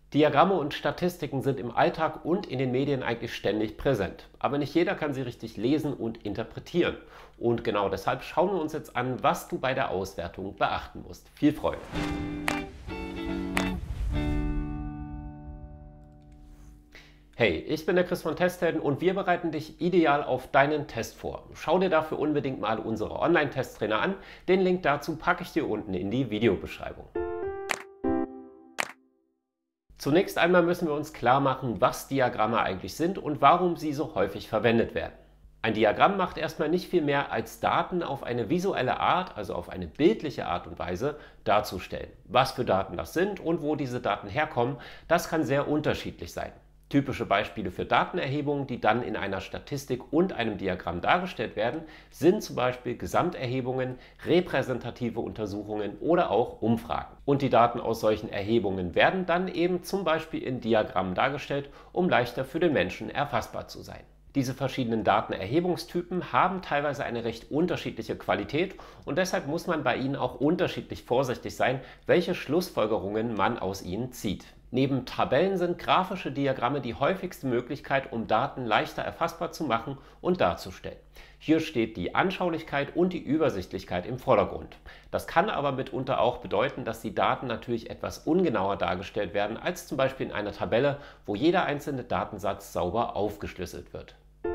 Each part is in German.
Diagramme und Statistiken sind im Alltag und in den Medien eigentlich ständig präsent. Aber nicht jeder kann sie richtig lesen und interpretieren. Und genau deshalb schauen wir uns jetzt an, was du bei der Auswertung beachten musst. Viel Freude! Hey, ich bin der Chris von Testhelden und wir bereiten dich ideal auf deinen Test vor. Schau dir dafür unbedingt mal unsere Online-Testtrainer an. Den Link dazu packe ich dir unten in die Videobeschreibung. Zunächst einmal müssen wir uns klar machen, was Diagramme eigentlich sind und warum sie so häufig verwendet werden. Ein Diagramm macht erstmal nicht viel mehr, als Daten auf eine visuelle Art, also auf eine bildliche Art und Weise, darzustellen. Was für Daten das sind und wo diese Daten herkommen, das kann sehr unterschiedlich sein. Typische Beispiele für Datenerhebungen, die dann in einer Statistik und einem Diagramm dargestellt werden, sind zum Beispiel Gesamterhebungen, repräsentative Untersuchungen oder auch Umfragen. Und die Daten aus solchen Erhebungen werden dann eben zum Beispiel in Diagrammen dargestellt, um leichter für den Menschen erfassbar zu sein. Diese verschiedenen Datenerhebungstypen haben teilweise eine recht unterschiedliche Qualität und deshalb muss man bei ihnen auch unterschiedlich vorsichtig sein, welche Schlussfolgerungen man aus ihnen zieht. Neben Tabellen sind grafische Diagramme die häufigste Möglichkeit, um Daten leichter erfassbar zu machen und darzustellen. Hier steht die Anschaulichkeit und die Übersichtlichkeit im Vordergrund. Das kann aber mitunter auch bedeuten, dass die Daten natürlich etwas ungenauer dargestellt werden als zum Beispiel in einer Tabelle, wo jeder einzelne Datensatz sauber aufgeschlüsselt wird.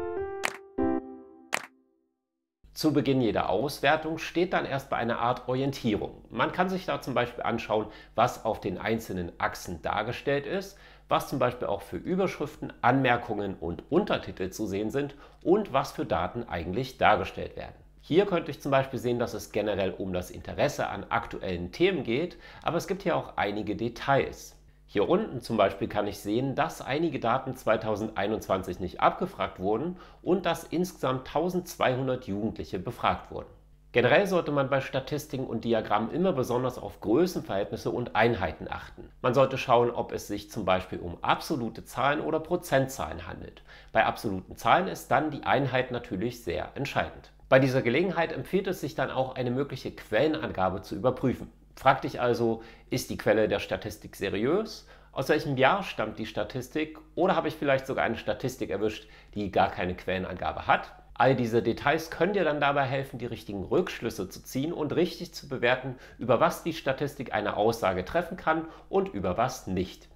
Zu Beginn jeder Auswertung steht dann erstmal eine Art Orientierung. Man kann sich da zum Beispiel anschauen, was auf den einzelnen Achsen dargestellt ist, was zum Beispiel auch für Überschriften, Anmerkungen und Untertitel zu sehen sind und was für Daten eigentlich dargestellt werden. Hier könnte ich zum Beispiel sehen, dass es generell um das Interesse an aktuellen Themen geht, aber es gibt hier auch einige Details. Hier unten zum Beispiel kann ich sehen, dass einige Daten 2021 nicht abgefragt wurden und dass insgesamt 1200 Jugendliche befragt wurden. Generell sollte man bei Statistiken und Diagrammen immer besonders auf Größenverhältnisse und Einheiten achten. Man sollte schauen, ob es sich zum Beispiel um absolute Zahlen oder Prozentzahlen handelt. Bei absoluten Zahlen ist dann die Einheit natürlich sehr entscheidend. Bei dieser Gelegenheit empfiehlt es sich dann auch, eine mögliche Quellenangabe zu überprüfen. Frag dich also, ist die Quelle der Statistik seriös? Aus welchem Jahr stammt die Statistik? Oder habe ich vielleicht sogar eine Statistik erwischt, die gar keine Quellenangabe hat? All diese Details können dir dann dabei helfen, die richtigen Rückschlüsse zu ziehen und richtig zu bewerten, über was die Statistik eine Aussage treffen kann und über was nicht.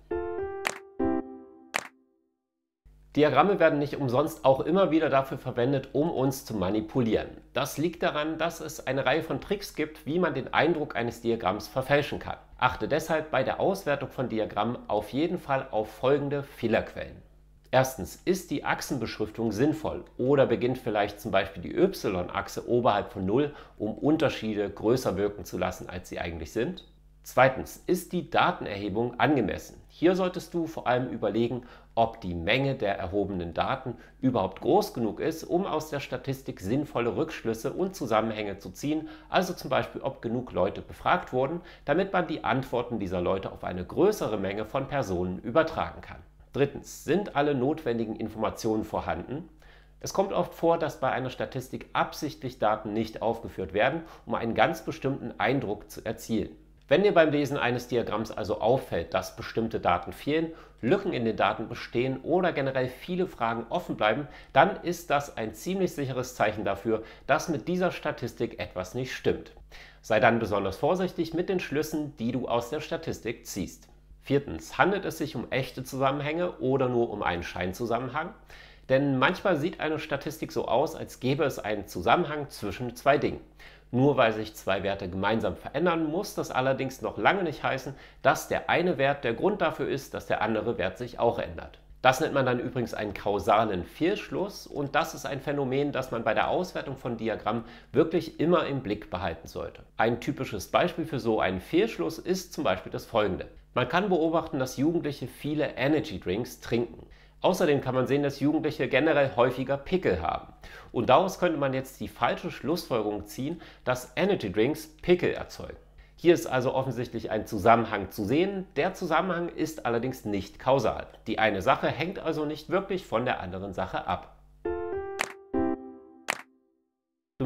Diagramme werden nicht umsonst auch immer wieder dafür verwendet, um uns zu manipulieren. Das liegt daran, dass es eine Reihe von Tricks gibt, wie man den Eindruck eines Diagramms verfälschen kann. Achte deshalb bei der Auswertung von Diagrammen auf jeden Fall auf folgende Fehlerquellen. Erstens, ist die Achsenbeschriftung sinnvoll oder beginnt vielleicht zum Beispiel die Y-Achse oberhalb von 0, um Unterschiede größer wirken zu lassen, als sie eigentlich sind? Zweitens, ist die Datenerhebung angemessen? Hier solltest du vor allem überlegen, ob die Menge der erhobenen Daten überhaupt groß genug ist, um aus der Statistik sinnvolle Rückschlüsse und Zusammenhänge zu ziehen, also zum Beispiel, ob genug Leute befragt wurden, damit man die Antworten dieser Leute auf eine größere Menge von Personen übertragen kann. Drittens, sind alle notwendigen Informationen vorhanden? Es kommt oft vor, dass bei einer Statistik absichtlich Daten nicht aufgeführt werden, um einen ganz bestimmten Eindruck zu erzielen. Wenn dir beim Lesen eines Diagramms also auffällt, dass bestimmte Daten fehlen, Lücken in den Daten bestehen oder generell viele Fragen offen bleiben, dann ist das ein ziemlich sicheres Zeichen dafür, dass mit dieser Statistik etwas nicht stimmt. Sei dann besonders vorsichtig mit den Schlüssen, die du aus der Statistik ziehst. Viertens, handelt es sich um echte Zusammenhänge oder nur um einen Scheinzusammenhang? Denn manchmal sieht eine Statistik so aus, als gäbe es einen Zusammenhang zwischen zwei Dingen. Nur weil sich zwei Werte gemeinsam verändern, muss das allerdings noch lange nicht heißen, dass der eine Wert der Grund dafür ist, dass der andere Wert sich auch ändert. Das nennt man dann übrigens einen kausalen Fehlschluss und das ist ein Phänomen, das man bei der Auswertung von Diagrammen wirklich immer im Blick behalten sollte. Ein typisches Beispiel für so einen Fehlschluss ist zum Beispiel das folgende. Man kann beobachten, dass Jugendliche viele Energy Drinks trinken. Außerdem kann man sehen, dass Jugendliche generell häufiger Pickel haben. Und daraus könnte man jetzt die falsche Schlussfolgerung ziehen, dass Energy Drinks Pickel erzeugen. Hier ist also offensichtlich ein Zusammenhang zu sehen, der Zusammenhang ist allerdings nicht kausal. Die eine Sache hängt also nicht wirklich von der anderen Sache ab. Du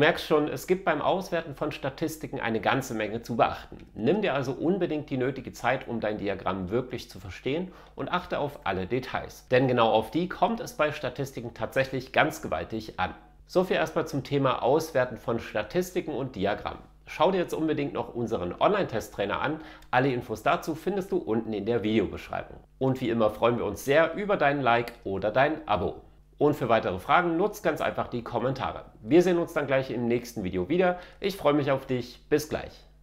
merkst schon, es gibt beim Auswerten von Statistiken eine ganze Menge zu beachten. Nimm dir also unbedingt die nötige Zeit, um dein Diagramm wirklich zu verstehen und achte auf alle Details. Denn genau auf die kommt es bei Statistiken tatsächlich ganz gewaltig an. So viel erstmal zum Thema Auswerten von Statistiken und Diagrammen. Schau dir jetzt unbedingt noch unseren Online-Testtrainer an. Alle Infos dazu findest du unten in der Videobeschreibung. Und wie immer freuen wir uns sehr über dein Like oder dein Abo. Und für weitere Fragen nutzt ganz einfach die Kommentare. Wir sehen uns dann gleich im nächsten Video wieder. Ich freue mich auf dich. Bis gleich.